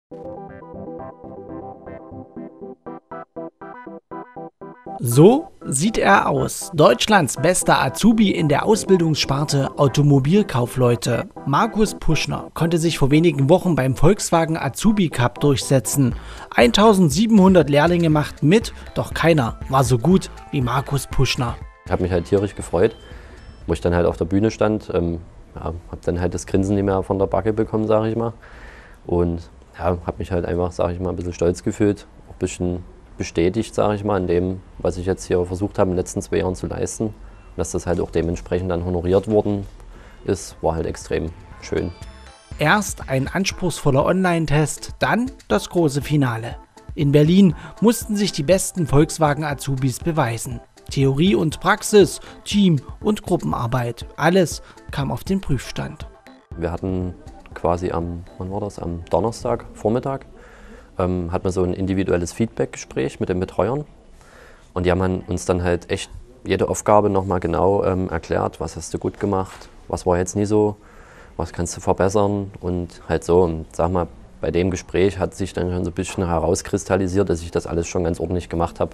So sieht er aus. Deutschlands bester Azubi in der Ausbildungssparte Automobilkaufleute. Markus Puschner konnte sich vor wenigen Wochen beim Volkswagen Azubi Cup durchsetzen. 1700 Lehrlinge machten mit, doch keiner war so gut wie Markus Puschner. Ich habe mich halt tierisch gefreut, wo ich dann halt auf der Bühne stand. Habe dann halt das Grinsen nicht mehr von der Backe bekommen, sage ich mal. Und ja, habe mich halt einfach, sage ich mal, ein bisschen stolz gefühlt, ein bisschen bestätigt, sage ich mal, in dem, was ich jetzt hier versucht habe, in den letzten 2 Jahren zu leisten. Und dass das halt auch dementsprechend dann honoriert worden ist, war halt extrem schön. Erst ein anspruchsvoller Online-Test, dann das große Finale. In Berlin mussten sich die besten Volkswagen-Azubis beweisen. Theorie und Praxis, Team- und Gruppenarbeit, alles kam auf den Prüfstand. Wir hatten quasi am Donnerstag, Vormittag, hat man so ein individuelles Feedback-Gespräch mit den Betreuern. Und die haben uns dann halt echt jede Aufgabe nochmal genau erklärt, was hast du gut gemacht, was war jetzt nie so, was kannst du verbessern und halt so. Und sag mal, bei dem Gespräch hat sich dann schon so ein bisschen herauskristallisiert, dass ich das alles schon ganz ordentlich gemacht habe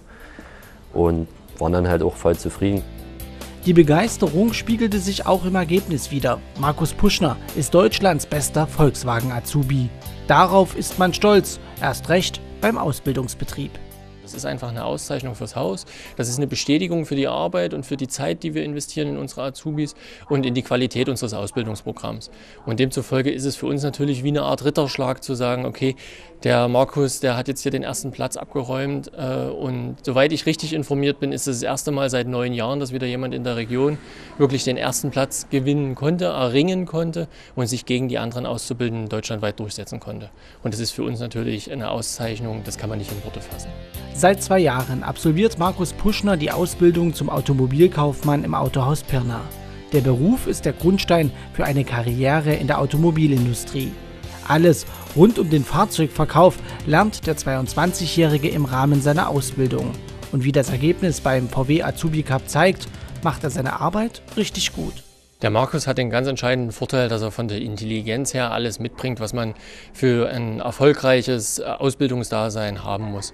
und waren dann halt auch voll zufrieden. Die Begeisterung spiegelte sich auch im Ergebnis wider. Markus Puschner ist Deutschlands bester Volkswagen-Azubi. Darauf ist man stolz, erst recht beim Ausbildungsbetrieb. Das ist einfach eine Auszeichnung fürs Haus. Das ist eine Bestätigung für die Arbeit und für die Zeit, die wir investieren in unsere Azubis und in die Qualität unseres Ausbildungsprogramms. Und demzufolge ist es für uns natürlich wie eine Art Ritterschlag zu sagen, okay, der Markus, der hat jetzt hier den ersten Platz abgeräumt und soweit ich richtig informiert bin, ist es das erste Mal seit 9 Jahren, dass wieder jemand in der Region wirklich den ersten Platz gewinnen konnte, erringen konnte und sich gegen die anderen Auszubildenden deutschlandweit durchsetzen konnte. Und das ist für uns natürlich eine Auszeichnung, das kann man nicht in Worte fassen. Seit 2 Jahren absolviert Markus Puschner die Ausbildung zum Automobilkaufmann im Autohaus Pirna. Der Beruf ist der Grundstein für eine Karriere in der Automobilindustrie. Alles rund um den Fahrzeugverkauf lernt der 22-Jährige im Rahmen seiner Ausbildung. Und wie das Ergebnis beim VW Azubi Cup zeigt, macht er seine Arbeit richtig gut. Der Markus hat den ganz entscheidenden Vorteil, dass er von der Intelligenz her alles mitbringt, was man für ein erfolgreiches Ausbildungsdasein haben muss.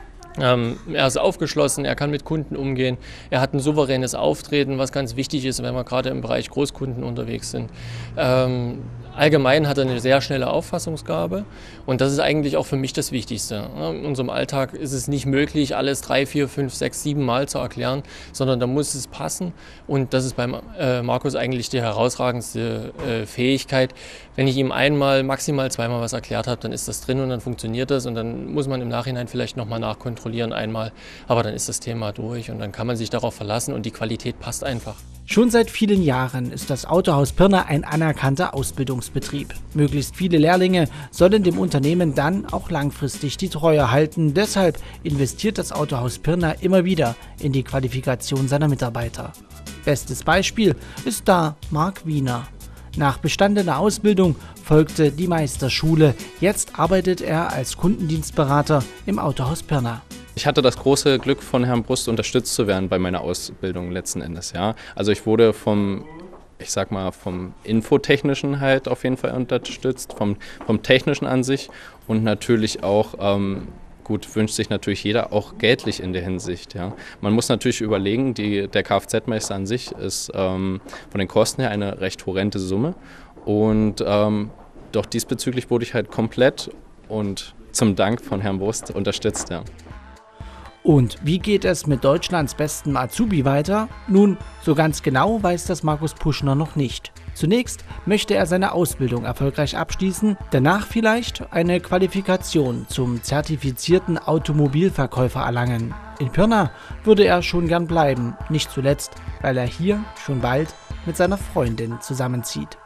Er ist aufgeschlossen, er kann mit Kunden umgehen, er hat ein souveränes Auftreten, was ganz wichtig ist, wenn wir gerade im Bereich Großkunden unterwegs sind. Allgemein hat er eine sehr schnelle Auffassungsgabe und das ist eigentlich auch für mich das Wichtigste. In unserem Alltag ist es nicht möglich, alles 3, 4, 5, 6, 7 Mal zu erklären, sondern da muss es passen und das ist beim Markus eigentlich die herausragendste Fähigkeit. Wenn ich ihm einmal, maximal 2-mal was erklärt habe, dann ist das drin und dann funktioniert das und dann muss man im Nachhinein vielleicht nochmal nachkontrollieren einmal, aber dann ist das Thema durch und dann kann man sich darauf verlassen und die Qualität passt einfach. Schon seit vielen Jahren ist das Autohaus Pirna ein anerkannter Ausbildungsbetrieb. Möglichst viele Lehrlinge sollen dem Unternehmen dann auch langfristig die Treue halten. Deshalb investiert das Autohaus Pirna immer wieder in die Qualifikation seiner Mitarbeiter. Bestes Beispiel ist da Marc Wiener. Nach bestandener Ausbildung folgte die Meisterschule. Jetzt arbeitet er als Kundendienstberater im Autohaus Pirna. Ich hatte das große Glück, von Herrn Brust unterstützt zu werden bei meiner Ausbildung letzten Endes. Ja. Also ich wurde vom Infotechnischen halt auf jeden Fall unterstützt, vom Technischen an sich und natürlich auch, gut, wünscht sich natürlich jeder auch geldlich in der Hinsicht. Ja. Man muss natürlich überlegen, der Kfz-Meister an sich ist von den Kosten her eine recht horrende Summe und doch diesbezüglich wurde ich halt komplett und zum Dank von Herrn Brust unterstützt. Ja. Und wie geht es mit Deutschlands bestem Azubi weiter? Nun, so ganz genau weiß das Markus Puschner noch nicht. Zunächst möchte er seine Ausbildung erfolgreich abschließen, danach vielleicht eine Qualifikation zum zertifizierten Automobilverkäufer erlangen. In Pirna würde er schon gern bleiben, nicht zuletzt, weil er hier schon bald mit seiner Freundin zusammenzieht.